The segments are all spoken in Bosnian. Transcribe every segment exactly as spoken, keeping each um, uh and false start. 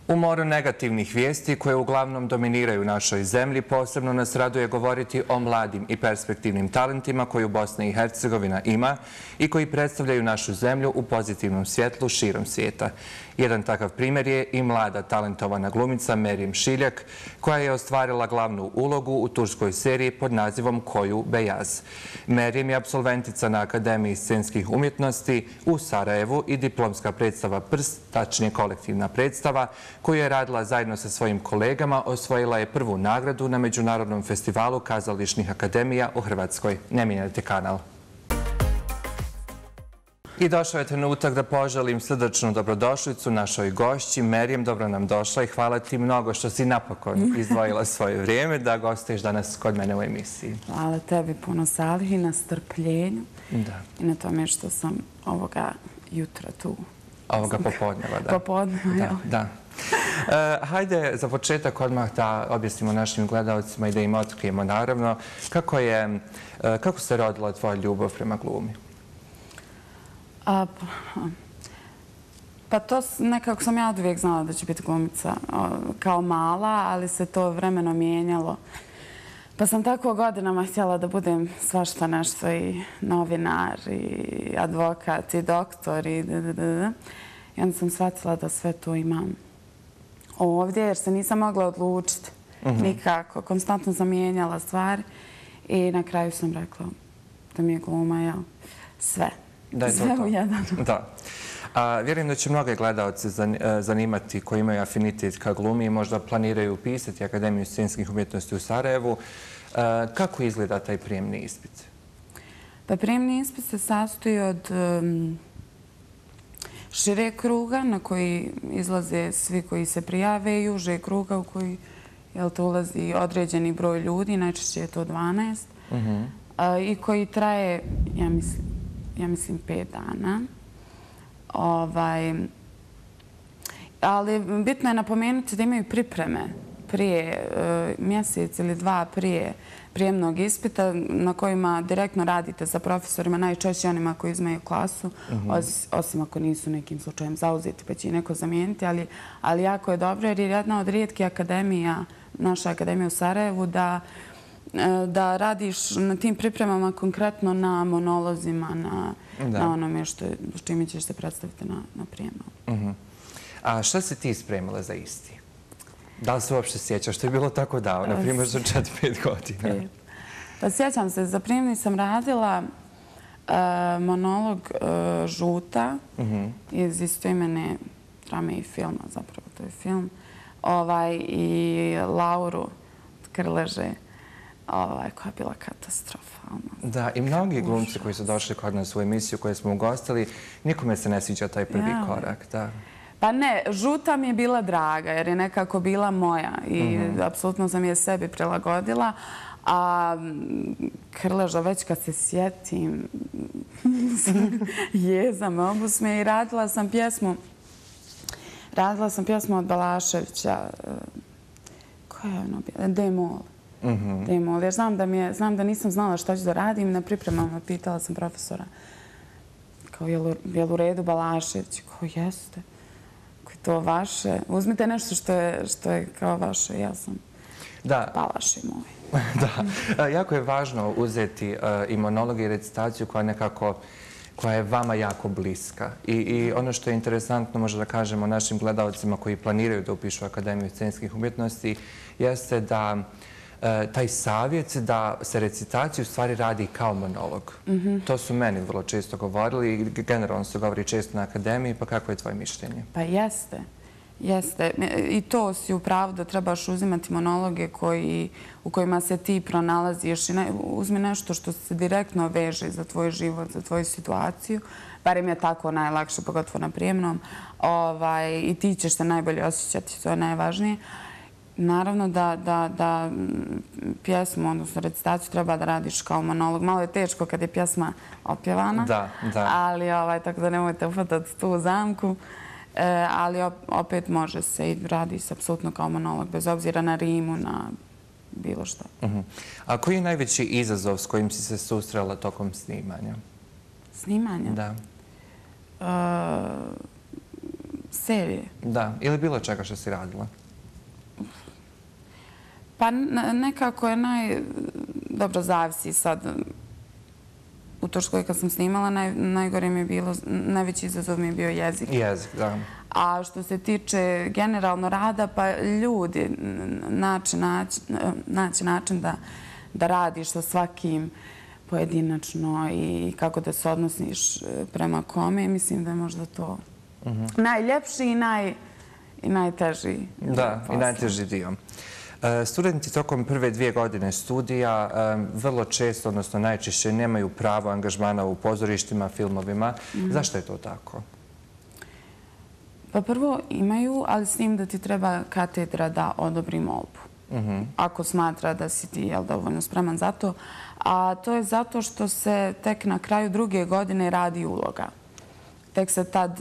U moru negativnih vijesti koje uglavnom dominiraju u našoj zemlji, posebno nas raduje govoriti o mladim i perspektivnim talentima koju Bosna i Hercegovina ima i koji predstavljaju našu zemlju u pozitivnom svjetlu širom svijeta. Jedan takav primjer je i mlada talentovana glumica Meryem Šiljak, koja je ostvarila glavnu ulogu u turskoj seriji pod nazivom Koju Beyaz. Meryem je apsolventica na Akademiji scenskih umjetnosti u Sarajevu i diplomska predstava Prst, tačnije kolektivna predstava, koju je radila zajedno sa svojim kolegama, osvojila je prvu nagradu na Međunarodnom festivalu kazališnih akademija u Hrvatskoj. Ne mijenjajte kanal. I došao je trenutak da poželim srdačnu dobrodošlicu našoj gošći. Meryem, dobro nam došla i hvala ti mnogo što si napokon izdvojila svoje vrijeme da gostuješ danas kod mene u emisiji. Hvala tebi puno, Salih, i na strpljenju i na tome što sam ovoga jutra tu. Ovoga popodneva, da. Popodneva, jel? Da. Hajde za početak odmah da objasnimo našim gledalcima i da im otkrijemo naravno kako se rodila tvoja ljubav prema glumi? Pa to nekako sam ja od uvijek znala da će biti glumica kao mala, ali se to vremeno mijenjalo. Pa sam tako godinama htjela da budem svašta nešto, i novinar, i advokat, i doktor, i da. I onda sam shvatila da sve to imam ovdje, jer se nisam mogla odlučiti nikako. Konstantno sam mijenjala stvari i na kraju sam rekla da mi je gluma, jel, sve. Sve u jedan. Da. Vjerujem da će mnoge gledalce zanimati koji imaju afinitet ka glumi i možda planiraju upisati Akademiju scenskih umjetnosti u Sarajevu. Kako izgleda taj prijemni ispit? Pa prijemni ispit se sastoji od šireg kruga na koji izlaze svi koji se prijave i užeg kruga u koji ulazi određeni broj ljudi, najčešće je to dvanaest, i koji traje, ja mislim, ja mislim, pet dana. Ali bitno je napomenuti da imaju pripreme prije mjesec ili dva prije prijemnog ispita na kojima direktno radite sa profesorima, najčešće onima koji izmaju klasu, osim ako nisu nekim slučajem zauzeti pa će i neko zamijeniti, ali jako je dobro jer je jedna od rijetkih akademija, naša akademija u Sarajevu, da da radiš na tim pripremama konkretno na monolozima, na onome s čime ćeš se predstaviti na prijemu. A šta si ti spremila za isti? Da li se uopšte sjećaš? To je bilo tako davno, na primjer za četiri pet godina. Pa sjećam se, za prijemni sam radila monolog Žuta iz istoimene drame i filma, zapravo to je film, i Lauru Krleže, koja je bila katastrofalna. Da, i mnogi glumci koji su došli kod nas u emisiju koju smo ugostili, nikome se ne sviđa taj prvi korak. Pa ne, Žuta mi je bila draga jer je nekako bila moja i apsolutno sam je sebi prilagodila. A Krleža, već kad se sjetim, jeza me obusme, i radila sam pjesmu radila sam pjesmu od Balaševića, koja je ono bila? Demol. Demol, jer znam da nisam znala šta ću da radim. Na pripremama pitala sam profesora kao je li u redu Balašević? Kao jeste. Kao je to vaše? Uzmite nešto što je kao vaše. Ja sam Balaši moj. Da, jako je važno uzeti i monolog i recitaciju koja nekako koja je vama jako bliska. I ono što je interesantno, možda da kažemo našim gledalcima koji planiraju da upišu Akademiju scenskih umjetnosti, jeste da taj savjet da se recitaciju u stvari radi kao monolog. To su meni vrlo često govorili i generalno se govori često na akademiji, pa kako je tvoje mišljenje? Pa jeste. Jeste. I to si u pravu da trebaš uzimati monologe u kojima se ti pronalaziš. Uzmi nešto što se direktno veže za tvoj život, za tvoju situaciju. Barem je tako najlakše, pogotovo na prijemnom. I ti ćeš se najbolje osjećati, to je najvažnije. Naravno da pjesmu, odnosno recitaciju, treba da radiš kao monolog. Malo je teško kad je pjesma opjevana. Da, da. Ali tako da nemojte ufatati tu zamku. Ali opet može se i radi se apsolutno kao monolog, bez obzira na rimu, na bilo što. A koji je najveći izazov s kojim si se susrela tokom snimanja? Snimanja? Da. serije. Da, ili bilo čega što si radila? Pa nekako je naj... Dobro, zavisi sad. U Turskoj kad sam snimala, najgore mi je bilo, najveći izazov mi je bio jezik. Jezik, da. A što se tiče generalno rada, pa ljudi, naći način da radiš sa svakim pojedinačno i kako da se odnosiš prema kome, mislim da je možda to najljepši i najteži. Da, i najteži dio. Studenti tokom prve dvije godine studija vrlo često, odnosno najčešće, nemaju pravo angažmana u pozorištima, filmovima. Zašto je to tako? Pa prvo imaju, ali s tim da ti treba katedra da odobri molbu. Ako smatra da si ti dovoljno spreman za to. A to je zato što se tek na kraju druge godine radi uloga. Tek se tad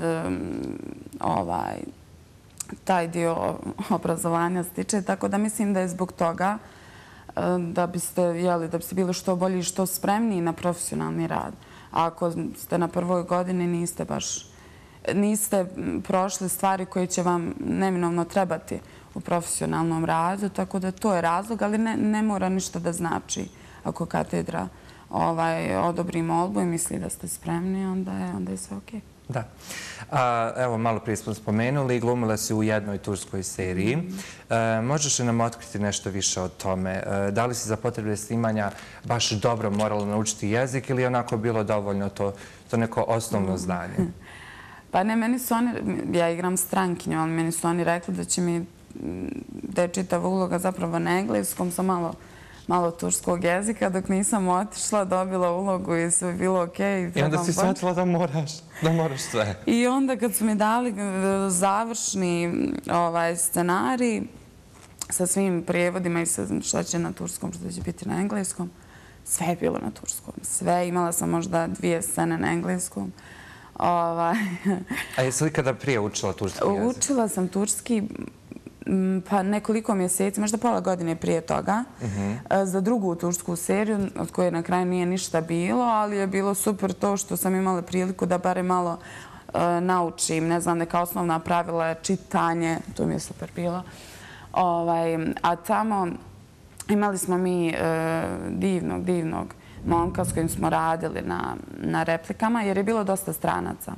taj dio obrazovanja stiče, tako da mislim da je zbog toga da biste bili što bolji i što spremniji na profesionalni rad. A ako ste na prvoj godini, niste baš, niste prošli stvari koje će vam neminovno trebati u profesionalnom radu, tako da to je razlog, ali ne mora ništa da znači. Ako katedra odobri molbu i misli da ste spremni, onda je sve okej. Da. Evo, malo prije smo spomenuli, glumila si u jednoj turskoj seriji. Možeš li nam otkriti nešto više o tome? Da li si za potrebe snimanja baš dobro morala naučiti jezik ili je onako bilo dovoljno to neko osnovno znanje? Pa ne, meni su oni, ja igram strankinju, ali meni su oni rekli da će mi, da je čitava uloga zapravo na engleskom, sa malo malo turskog jezika, dok nisam otišla, dobila ulogu i sve bilo okej. I onda si shvatila da moraš, da moraš sve. I onda kad su mi dali završni scenarij sa svim prijevodima i šta će na turskom, šta će biti na engleskom, sve je bilo na turskom. Sve, imala sam možda dvije scene na engleskom. A jesi li kada prije učila turski jezik? Učila sam turski pa nekoliko mjeseci, možda pola godine prije toga, za drugu tursku seriju, od koje na kraju nije ništa bilo, ali je bilo super to što sam imala priliku da bare malo naučim, ne znam, neka osnovna pravila, čitanje, to mi je super bilo. A tamo imali smo mi divnog, divnog momka s kojim smo radili na replikama, jer je bilo dosta stranaca.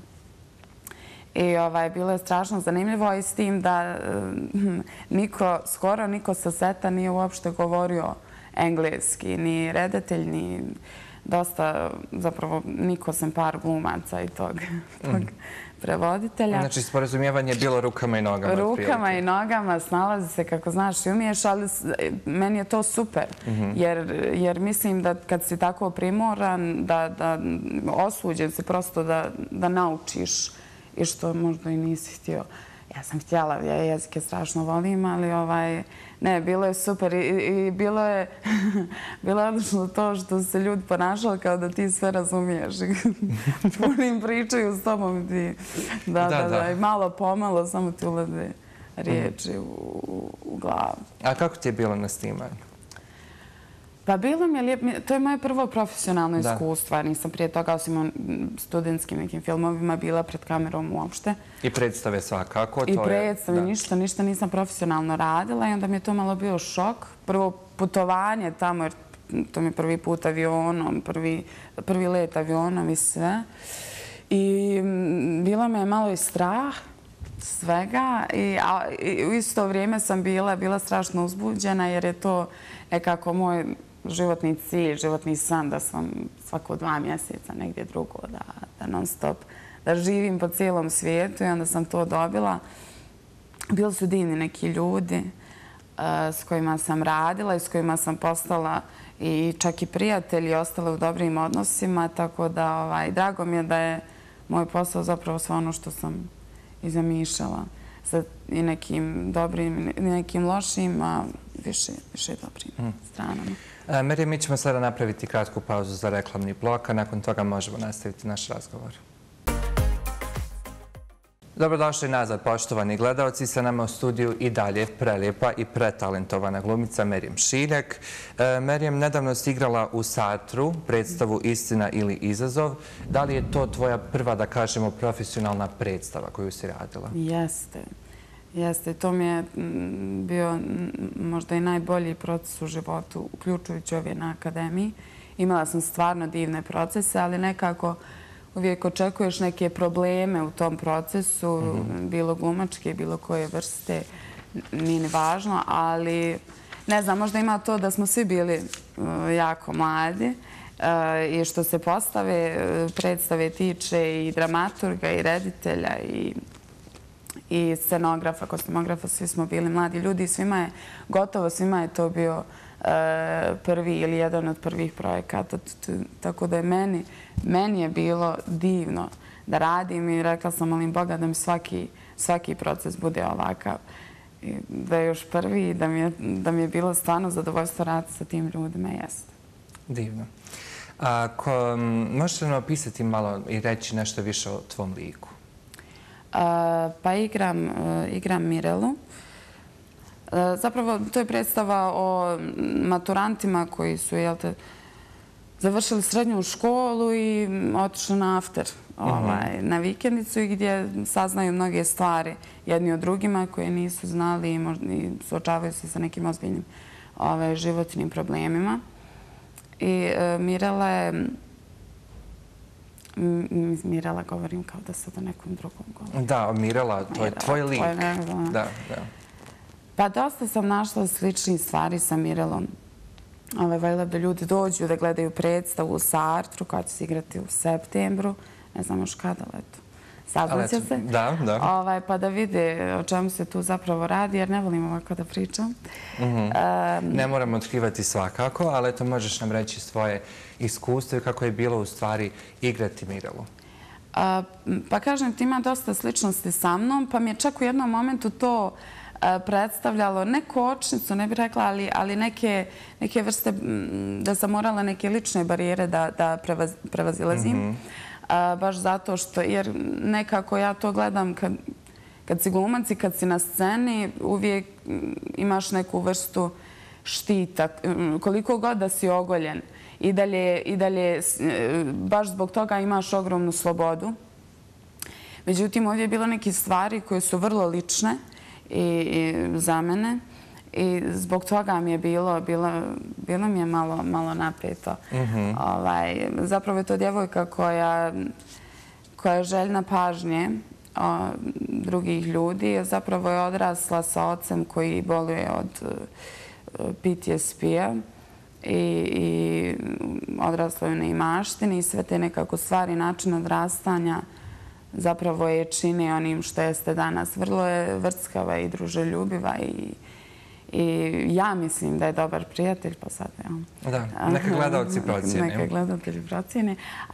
I bilo je strašno zanimljivo i s tim da niko, skoro niko sa seta nije uopšte govorio engleski, ni redatelj, ni dosta, zapravo niko sem par glumaca i tog prevoditelja. Znači, sporazumijevanje je bilo rukama i nogama. Rukama i nogama, snalazi se kako znaš i umiješ, ali meni je to super. Jer mislim da kad si tako primoran, da osuđen si prosto da naučiš i što možda i nisi htio. Ja sam htjela, ja jezike strašno volim, ali ne, bilo je super i bilo je odlično to što se ljudi ponašali kao da ti sve razumiješ. Punim pričaju s tobom i ti, da, da, da, i malo pomalo samo ti ulaze riječi u glavu. A kako ti je bilo na snimanju? Pa bilo mi je lijepo, to je moje prvo profesionalno iskustvo. Nisam prije toga, osim u studentskim nekim filmovima, bila pred kamerom uopšte. I predstave svakako. I predstave, ništa, ništa nisam profesionalno radila i onda mi je to malo bio šok. Prvo putovanje tamo, jer to mi je prvi put avionom, prvi let avionom i sve. I bilo me je malo i strah svega i u isto vrijeme sam bila, bila strašno uzbuđena jer je to nekako moj životni cilj, životni san da sam svako dva mjeseca negdje drugo, da non stop, da živim po cijelom svijetu i onda sam to dobila. Bili su divni neki ljudi s kojima sam radila i s kojima sam postala i čak i prijatelji, ostale u dobrim odnosima, tako da drago mi je da je moj posao zapravo sve ono što sam i zamišljala sa i nekim dobrim i nekim lošim, a više dobrim stranama. Merije, mi ćemo sada napraviti kratku pauzu za reklamni blok, a nakon toga možemo nastaviti naš razgovor. Dobrodošli nazad, poštovani gledalci. Sa nama u studiju i dalje prelijepa i pretalentovana glumica Merijem Šiljak. Merijem nedavno si igrala u Sartru predstavu Istina ili izazov. Da li je to tvoja prva, da kažemo, profesionalna predstava koju si radila? Jeste. Jeste. To mi je bio možda i najbolji proces u životu, uključujući ove na akademiji. Imala sam stvarno divne procese, ali nekako uvijek očekuješ neke probleme u tom procesu, bilo glumačke, bilo koje vrste, nije ni važno, ali ne znam, možda ima to da smo svi bili jako mladi i što se postave, predstave tiče i dramaturga i reditelja i scenografa, kostimografa, svi smo bili mladi ljudi i svima je, gotovo svima je to bio prvi ili jedan od prvih projekata. Tako da je meni, meni je bilo divno da radim i rekla sam, molim Boga da mi svaki, svaki proces bude ovakav. I da je još prvi i da mi je, da mi je bilo stvarno zadovoljstvo raditi sa tim ljudima. Jeste. Divno. Ako možete nam opisati malo i reći nešto više o tvom liku? Pa igram, igram Mirelu. Zapravo, to je predstava o maturantima koji su, jel te, završili srednju školu i otišli na after, na vikendicu i gdje saznaju mnoge stvari jedni od drugima koje nisu znali i suočavaju se sa nekim ozbiljnim životnim problemima. I Mirela je... Mirela govorim kao da sad o nekom drugom govorim. Da, Mirela, to je tvoj lik. Da, da. Pa dosta sam našla sličnih stvari sa Mirelom. Voljela da ljudi dođu da gledaju predstavu u Sartru koja će se igrati u septembru. Ne znam još kada, ali eto. Saznaće se. Da, da. Pa da vide o čemu se tu zapravo radi, jer ne volim ovako da pričam. Ne moramo otkrivati svakako, ali eto možeš nam reći svoje iskustvo i kako je bilo u stvari igrati Mirelu. Pa kažem ti, ima dosta sličnosti sa mnom, pa mi je čak u jednom momentu to predstavljalo ne kočnicu, ne bih rekla, ali neke vrste, da sam morala neke lične barijere da prevazilazim. Baš zato što, jer nekako ja to gledam kad si glumac i kad si na sceni, uvijek imaš neku vrstu štita. Koliko god da si ogoljen i dalje, baš zbog toga imaš ogromnu slobodu. Međutim, ovdje je bilo neke stvari koje su vrlo lične i za mene i zbog toga mi je bilo, bilo mi je malo napeto. Zapravo je to djevojka koja je željna pažnje drugih ljudi. Zapravo je odrasla sa ocem koji boluje od P T S P-a i odrasla je u neimaštini i sve te nekako stvari, način odrastanja zapravo je čini onim što jeste danas. Vrlo je vrckava i druželjubiva i ja mislim da je dobar prijatelj, pa sad, ja. Da, neka gledalci procijene. Neka gledalci procijene,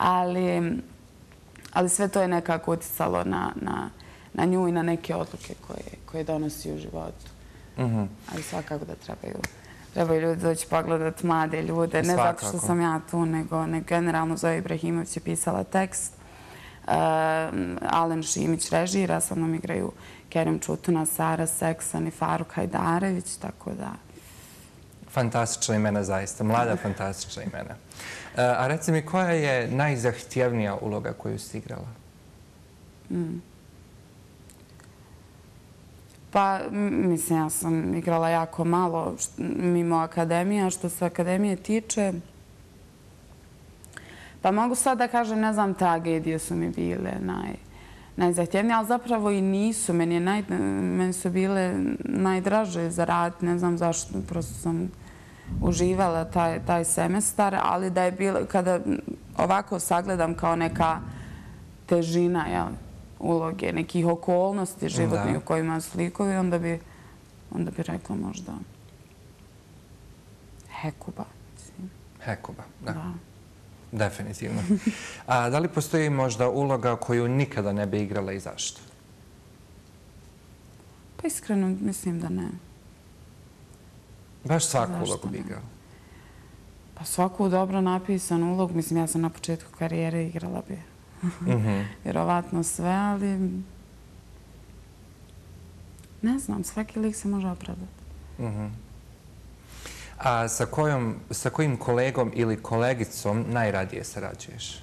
ali sve to je nekako uticalo na nju i na neke odluke koje donosi u životu. Ali svakako da trebaju trebaju ljudi doći pogledati mlade ljude. Ne zato što sam ja tu, nego generalno Zoja Ibrahimović je pisala tekst. Alen Šimić režira, sa mnom igraju Kerim Čutuna, Sara Seksan i Faruk Hajdarević, tako da... Fantastična imena, zaista. Mlada, fantastična imena. A reci mi, koja je najzahtjevnija uloga koju si igrala? Pa, mislim, ja sam igrala jako malo mimo akademija. Što se akademije tiče, pa mogu sad da kažem, ne znam, tragedije su mi bile najzahtjevnije, ali zapravo i nisu. Meni su bile najdraže za rad, ne znam zašto, prosto sam uživala taj semestar, ali da je bilo, kada ovako sagledam kao neka težina uloge, nekih okolnosti životnih u kojima su likovi, onda bi rekla možda Hekuba. Hekuba, da. Definitivno. A da li postoji možda uloga koju nikada ne bi igrala i zašto? Pa iskreno mislim da ne. Baš svaku ulogu bi igrala? Pa svaku dobro napisanu ulogu. Mislim, ja sam na početku karijere igrala bi vjerovatno sve, ali ne znam, svaki lik se može opravdati. A sa kojim kolegom ili kolegicom najradije sarađuješ?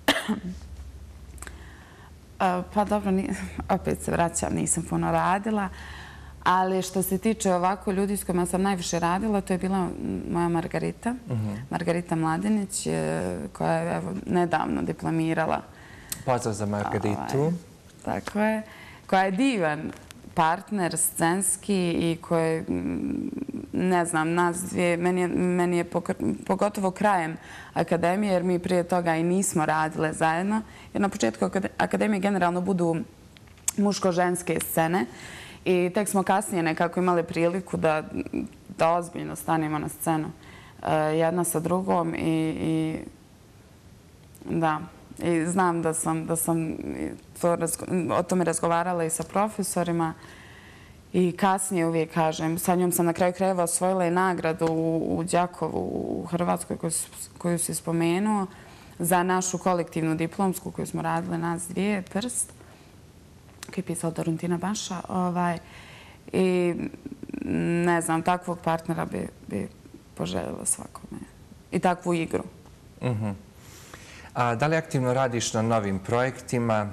Pa dobro, opet se vraćam, nisam puno radila. Ali što se tiče ovako ljudi s kojima sam najviše radila, to je bila moja Margarita, Margarita Mladinić, koja je nedavno diplomirala. Pozdrav za Margaritu. Tako je. Koja je divan partner, scenski i koji, ne znam, nas dvije, meni je pogotovo krajem akademije, jer mi prije toga i nismo radile zajedno, jer na početku akademije generalno budu muško-ženske scene i tek smo kasnije nekako imali priliku da ozbiljno stanemo na scenu jedna sa drugom i da, i znam da sam o tome razgovarala i sa profesorima i kasnije uvijek kažem, sa njom sam na kraju krajeva osvojila i nagradu u Đakovu u Hrvatskoj koju si spomenuo za našu kolektivnu diplomsku koju smo radile nas dvije, Prst, koji je pisala Dorontina Baša. I ne znam, takvog partnera bi poželjela svakome. I takvu igru. A da li aktivno radiš na novim projektima?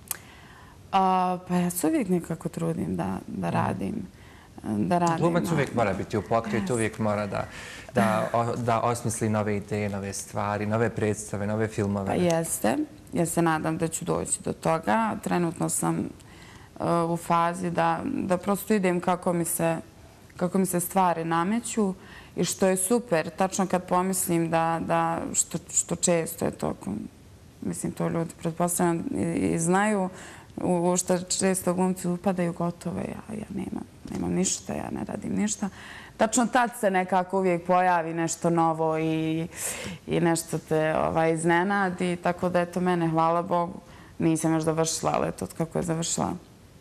Pa ja se uvijek nekako trudim da radim. Glumac uvijek mora biti u pokretu, uvijek mora da osmisli nove ideje, nove stvari, nove predstave, nove filmove. Pa jeste. Ja se nadam da ću doći do toga. Trenutno sam u fazi da prosto idem kako mi se stvari nameću i što je super. Tačno kad pomislim da, što često je to, mislim to ljudi pretpostavljam i znaju, u što često glumci upadaju gotovo. Ja nemam ništa, ja ne radim ništa. Tačno tad se nekako uvijek pojavi nešto novo i nešto te iznenadi. Tako da, eto, mene, hvala Bogu, nisam još završila, ali eto, kako je završila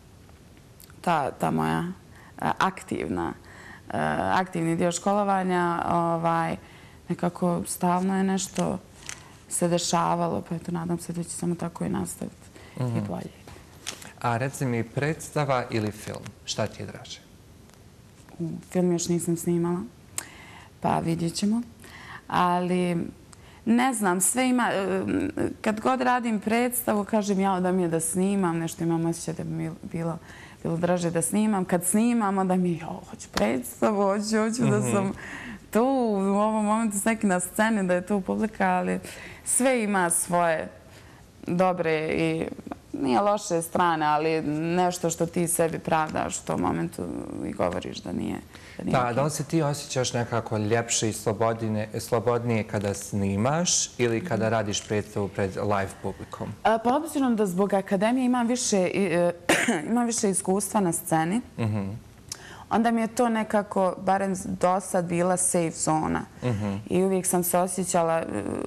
ta moja aktivna, aktivni dio školovanja, nekako stalno je nešto se dešavalo, pa eto, nadam se da će samo tako i nastaviti i bolje. A reci mi, predstava ili film, šta ti je draže? Film još nisam snimala, pa vidjet ćemo. Ali ne znam, sve ima... Kad god radim predstavu, kažem ja da mi je da snimam, nešto imam osjećaj da bi mi bilo draže da snimam. Kad snimam, onda mi je, hoću predstavu, hoću da sam tu u ovom momentu s nekim na sceni, da je tu publika, ali sve ima svoje dobre i nije loše strane, ali nešto što ti sebi pravdaš u tom momentu i govoriš da nije. Da, da li se ti osjećaš nekako ljepše i slobodnije kada snimaš ili kada radiš predstavu pred live publikom? Pa obzirom da zbog akademije imam više iskustva na sceni, onda mi je to nekako, barem do sad, bila safe zona. I uvijek sam se osjećala,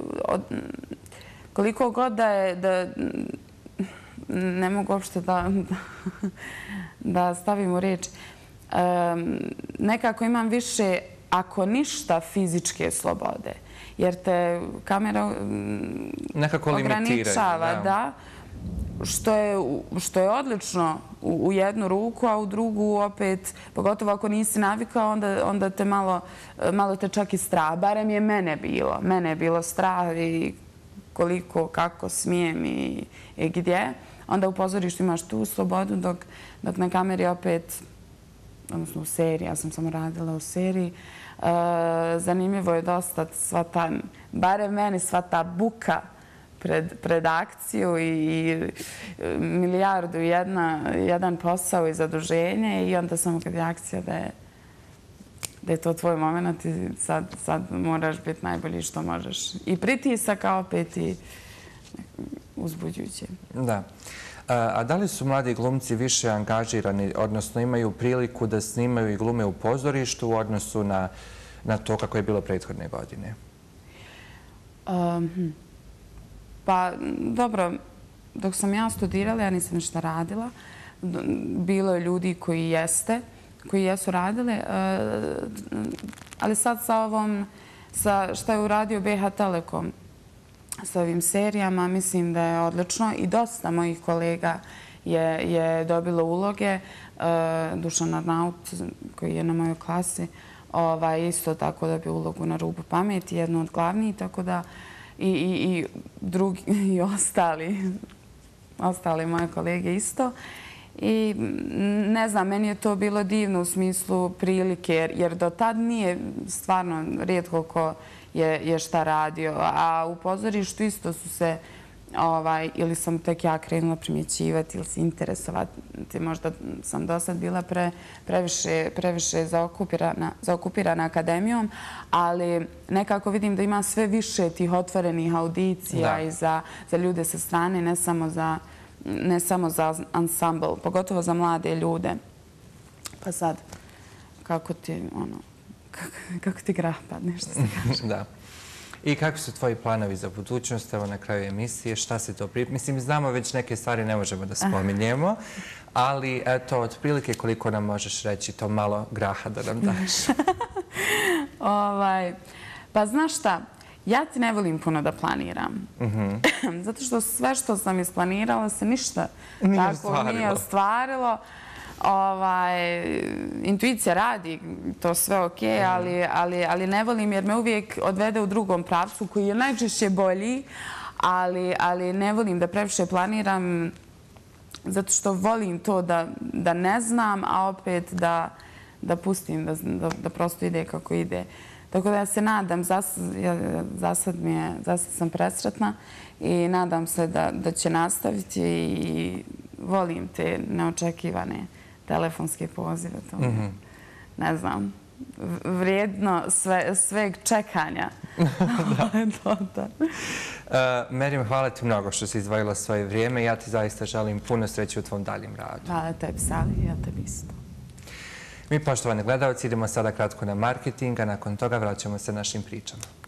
koliko god da je, ne mogu uopšte da stavim u riječ, nekako imam više, ako ništa, fizičke slobode. Jer te kamera ograničava, da, što je odlično u jednu ruku, a u drugu opet, pogotovo ako nisi navikao, onda te malo te čak i strah. Barem je mene bilo. Mene je bilo strah i koliko, kako smijem i gdje. Onda u pozorištu imaš tu slobodu, dok na kameri opet, odnosno u seriji, ja sam samo radila u seriji, zanimljivo je dosta sva ta, barem meni sva ta buka pred akciju i milijardu i jedan posao i zaduženje i onda samo kad je akcija da je to tvoj moment i sad moraš biti najbolji što možeš. I pritisak, a opet i uzbuđujuće. Da. A da li su mladi glumci više angažirani, odnosno imaju priliku da snimaju i glume u pozorištu u odnosu na to kako je bilo prethodne godine? Pa, dobro, dok sam ja studirala, ja nisam ništa radila. Bilo je ljudi koji jeste, koji jesu radili, ali sad sa ovom, sa šta je uradio B H Telekom, sa ovim serijama, mislim da je odlično i dosta mojih kolega je dobilo uloge. Dušan Arnaut, koji je na mojoj klasi, isto tako dobio ulogu na Rubu pameti, jednu od glavnijih, tako da i drugi i ostali, ostali moje kolege isto. I ne znam, meni je to bilo divno u smislu prilike, jer do tad nije stvarno rijetko ko je šta radio. A u pozorištu isto su se, ili sam tek ja krenula primjećivati ili se interesovati. Možda sam do sad bila previše zaokupirana akademijom, ali nekako vidim da ima sve više tih otvorenih audicija i za ljude sa strane, ne samo za ne samo za ansambl, pogotovo za mlade ljude. Pa sad, kako ti, ono, kako ti grah padne, što se kaže. Da. I kako su tvoji planovi za budućnost, evo na kraju emisije, šta se to priprema? Mislim, znamo već neke stvari, ne možemo da spominjemo, ali eto, otprilike koliko nam možeš reći to malo graha da nam daš? Pa znaš šta? Ja ti ne volim puno da planiram. Zato što sve što sam isplanirala se ništa tako nije ostvarilo. Intuicija radi, to sve ok, ali ne volim jer me uvijek odvede u drugom pravcu koji je najčešće bolji, ali ne volim da previše planiram zato što volim to da ne znam, a opet da pustim, da prosto ide kako ide. Tako da ja se nadam, za sad sam presretna i nadam se da će nastaviti i volim te neočekivane telefonske pozive. Ne znam, vrijedno sveg čekanja. Merim, hvala ti mnogo što si izdvojila svoje vrijeme. Ja ti zaista želim puno sreće u tvom daljem radu. Hvala tebi, Sali, i ja tebi isto. Mi, poštovani gledalci, idemo sada kratko na marketing, a nakon toga vraćamo se našim pričama.